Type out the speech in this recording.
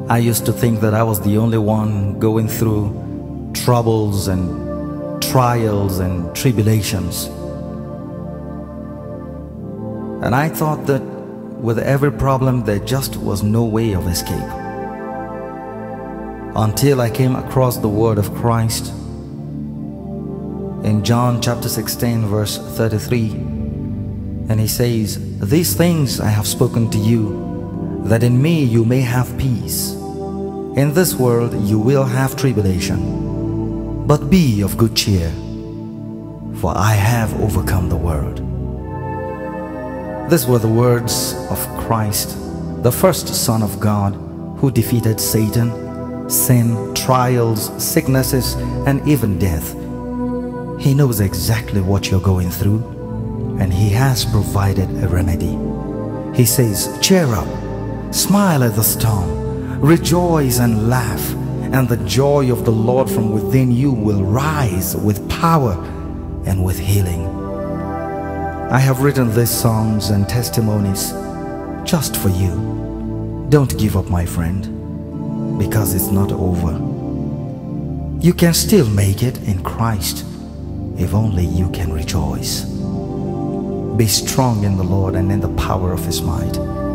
I used to think that I was the only one going through troubles and trials and tribulations. And I thought that with every problem there just was no way of escape. Until I came across the word of Christ in John chapter 16 verse 33. And he says, "These things I have spoken to you, that in me you may have peace. In this world you will have tribulation, but be of good cheer, for I have overcome the world." These were the words of Christ, the first Son of God, who defeated Satan, sin, trials, sicknesses, and even death. He knows exactly what you're going through, and He has provided a remedy. He says, "Cheer up, smile at the storm, rejoice and laugh, and the joy of the Lord from within you will rise with power and with healing." I have written these songs and testimonies just for you. Don't give up, my friend, because it's not over. You can still make it in Christ if only you can rejoice. Be strong in the Lord and in the power of His might.